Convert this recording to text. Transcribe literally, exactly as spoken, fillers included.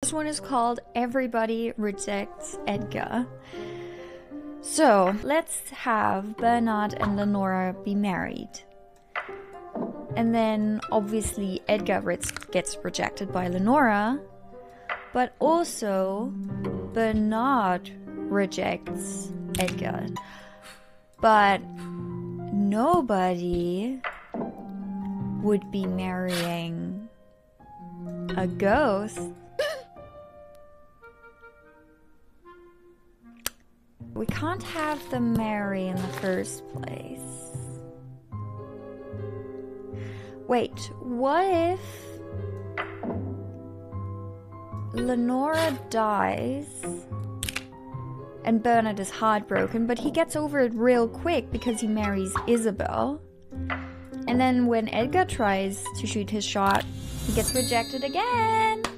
This one is called Everybody Rejects Edgar. So, let's have Bernard and Lenora be married. And then, obviously, Edgar gets rejected by Lenora. But also, Bernard rejects Edgar. But nobody would be marrying a ghost. We can't have them marry in the first place. Wait, what if Lenora dies and Bernard is heartbroken, but he gets over it real quick because he marries Isabel? And then when Edgar tries to shoot his shot, he gets rejected again.